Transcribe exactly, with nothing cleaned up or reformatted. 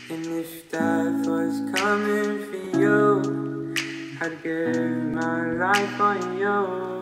And if death was coming for you, I'd give my life on you.